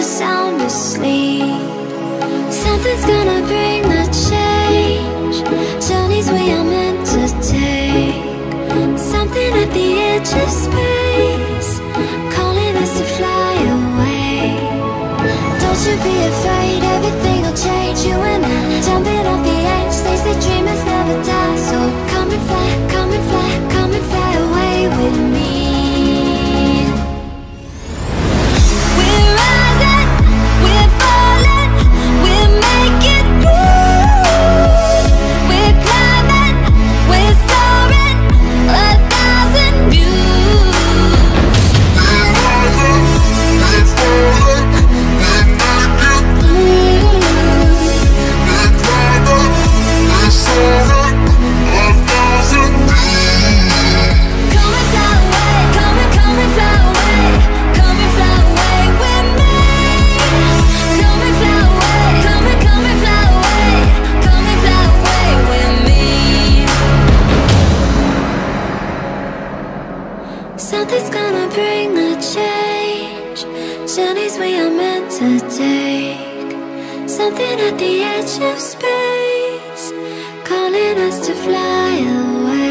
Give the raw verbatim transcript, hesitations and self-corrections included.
sound asleep. Something's gonna bring the change. Journeys we are meant to take. Something at the edge of space, calling us to fly away. Don't you be afraid, everything will change. You and I, jumping off the edge. They say dreamers never die. So come and fly, come and fly, come and fly away with me. We're rising, we're falling, we're making moves. We're climbing, we're soaring, a thousand views. We're rising, we're falling, we're making moves. We're climbing, we're soaring, a thousand views. Come and fly away, come and come and fly away, come and fly away with me. Come and fly away, come and come and fly away, come and fly away with me. Something's gonna bring the change. Journeys we are meant to take. Something at the edge of space, calling us to fly away.